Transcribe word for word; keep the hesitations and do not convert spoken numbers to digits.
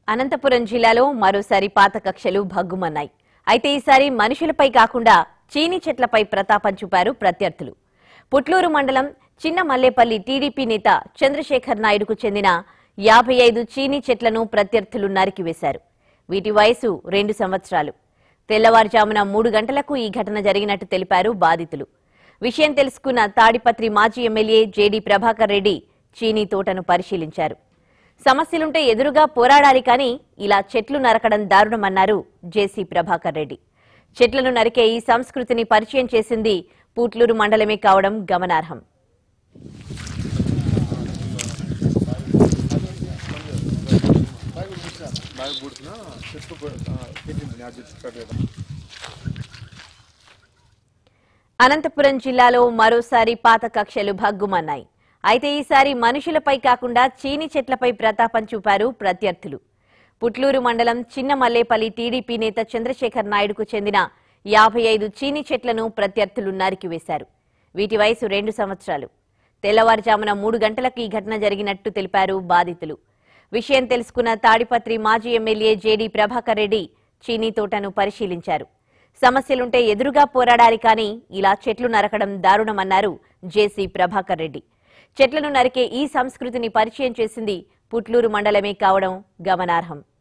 అనంతపురం జిల్లాలో మరోసారి పాత కక్షలు భగ్గుమన్నాయి. అయితే ఈసారి మనుషులపై కాకుండా చీనీ చెట్లపై ప్రతాపం చూపారు ప్రత్యర్థులు. పుట్లూరు మండలం చిన్న మల్లేపల్లి టీడీపీ నేత చంద్రశేఖర్ నాయుడుకు చెందిన యాభై ఐదు చీనీ చెట్లను ప్రత్యర్థులు నరికివేశారు. వీటి వయసు రెండు సంవత్సరాలు. తెల్లవారుజామున మూడు గంటలకు ఈ ఘటన జరిగినట్టు తెలిపారు బాధితులు. విషయం తెలుసుకున్న తాడిపత్రి మాజీ ఎమ్మెల్యే జేడీ ప్రభాకర్ రెడ్డి చీనీ తోటను పరిశీలించారు. సమస్యలుంటే ఎదురుగా పోరాడాలి కానీ ఇలా చెట్లు నరకడం దారుణమన్నారు జేసీ ప్రభాకర్ రెడ్డి. చెట్లను నరికే ఈ సంస్కృతిని పరిచయం చేసింది పుట్లూరు మండలమే కావడం గమనార్హం. అనంతపురం జిల్లాలో మరోసారి పాత కక్షలు భగ్గుమన్నాయి. అయితే ఈసారి మనుషులపై కాకుండా చీనీ చెట్లపై ప్రతాపం చూపారు ప్రత్యర్థులు. పుట్లూరు మండలం చిన్న మల్లేపల్లి టీడీపీ నేత చంద్రశేఖర్ నాయుడుకు చెందిన యాభై ఐదు చీనీ చెట్లను ప్రత్యర్థులు నరికివేశారు. వీటి వయసు రెండు సంవత్సరాలు. తెల్లవారుజామున మూడు గంటలకు ఈ ఘటన జరిగినట్టు తెలిపారు బాధితులు. విషయం తెలుసుకున్న తాడిపత్రి మాజీ ఎమ్మెల్యే జేడీ ప్రభాకర్ రెడ్డి చీనీ తోటను పరిశీలించారు. సమస్యలుంటే ఎదురుగా పోరాడాలి కానీ ఇలా చెట్లు నరకడం దారుణమన్నారు జేసీ ప్రభాకర్ రెడ్డి. చెట్లను నరికే ఈ సంస్కృతిని పరిచయం చేసింది పుట్లూరు మండలమే కావడం గమనార్హం.